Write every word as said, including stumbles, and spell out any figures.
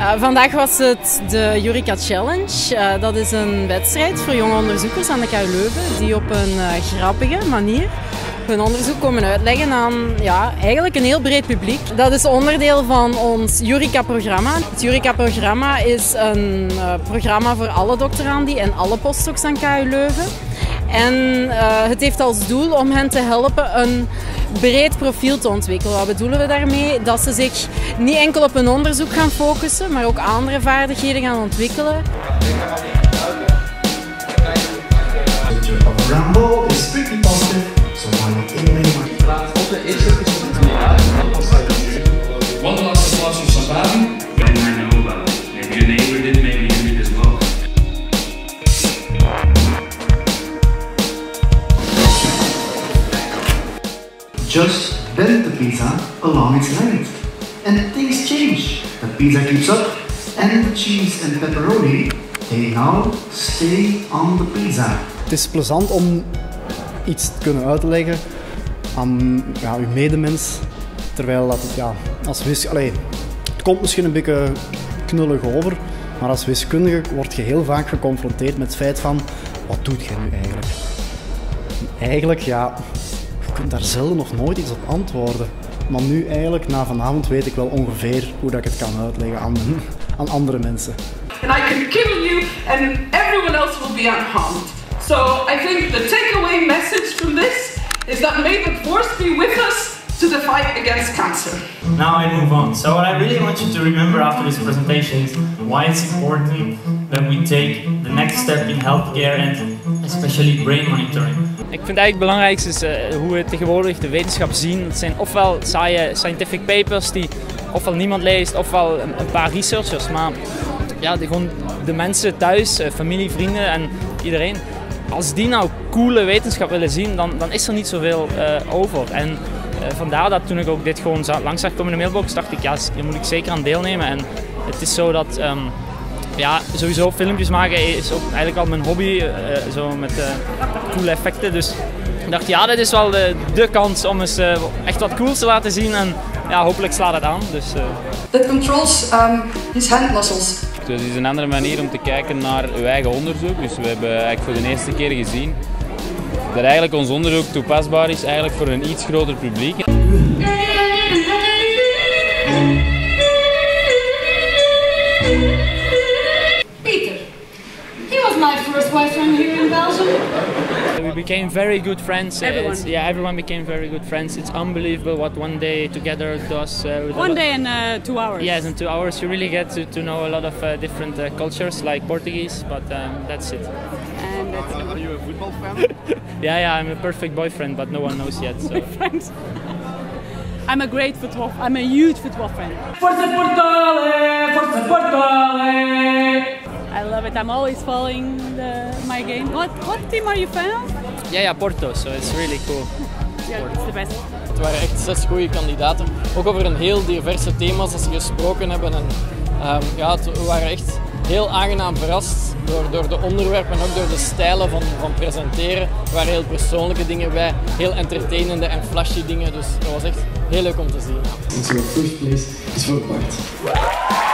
Uh, vandaag was het de Eureka Challenge. Uh, dat is een wedstrijd voor jonge onderzoekers aan de K U Leuven die op een uh, grappige manier hun onderzoek komen uitleggen aan ja, eigenlijk een heel breed publiek. Dat is onderdeel van ons Eureka-programma. Het Eureka-programma is een uh, programma voor alle doctorandi en alle postdocs aan K U Leuven. En uh, het heeft als doel om hen te helpen een breed profiel te ontwikkelen. Wat bedoelen we daarmee? Dat ze zich niet enkel op hun onderzoek gaan focussen, maar ook andere vaardigheden gaan ontwikkelen. One last applause for Sabari. Ben I know about. Maybe your neighbor did, maybe you did as well. Just bend the pizza along its length, and things change. The pizza keeps up, and the cheese and pepperoni, they now stay on the pizza. Het is plezant om iets te kunnen uitleggen aan ja, uw medemens, terwijl dat het, ja, als wiskundige, allee, het komt misschien een beetje knullig over, maar als wiskundige word je heel vaak geconfronteerd met het feit van, wat doet jij nu eigenlijk? En eigenlijk, ja, je kunt daar zelden of nooit iets op antwoorden. Maar nu eigenlijk, na vanavond, weet ik wel ongeveer hoe dat ik het kan uitleggen aan, aan andere mensen. And I can kill you and everyone else will be unharmed. So I think the takeaway message from this is that may the force be with us to the fight against cancer. Now I move on. So what I really want you to remember after this presentation is why it's important that we take the next step in healthcare and especially brain monitoring. Ik vind eigenlijk het belangrijkste is uh, hoe we tegenwoordig de wetenschap zien. Het zijn ofwel saaie scientific papers die ofwel niemand leest, ofwel een, een paar researchers. Maar ja, de, gewoon de mensen thuis, uh, familie, vrienden en iedereen. Als die nou coole wetenschap willen zien, dan, dan is er niet zoveel uh, over. En uh, vandaar dat toen ik ook dit gewoon langs zag komen in de mailbox, dacht ik, ja, hier moet ik zeker aan deelnemen. En het is zo dat, um, ja, sowieso filmpjes maken is ook eigenlijk al mijn hobby, uh, zo met uh, coole effecten. Dus ik dacht, ja, dit is wel de, de kans om eens uh, echt wat cools te laten zien. En ja, hopelijk slaat het aan. Dus, uh... That controls um, his hand muscles. Dus het is een andere manier om te kijken naar uw eigen onderzoek. Dus we hebben eigenlijk voor de eerste keer gezien dat eigenlijk ons onderzoek toepasbaar is eigenlijk voor een iets groter publiek. Peter, he was my first boyfriend here in Belgium. We became very good friends. Everyone. It's, yeah, everyone became very good friends. It's unbelievable what one day together does. Uh, with One day in uh, two hours. Yes, in two hours you really get to, to know a lot of uh, different uh, cultures, like Portuguese, but um, that's it. And that's Are you a football fan? yeah, yeah, I'm a perfect boyfriend, but no one knows yet. So. friends. I'm a great football. I'm a huge football fan. Forza Portale! Forza Portale! I love it. I'm always following the, my game. What what team are you fan of? Yeah, yeah, Porto. So it's really cool. Yeah, it's the best. Het waren echt zes goede kandidaten. Ook over een heel diverse thema's dat ze gesproken hebben. En, um, ja, het, we waren echt heel aangenaam verrast door, door de onderwerpen en ook door de stijlen van, van presenteren. Er waren heel persoonlijke dingen bij, heel entertainende en flashy dingen. Dus dat was echt heel leuk om te zien. So first place is for Bart.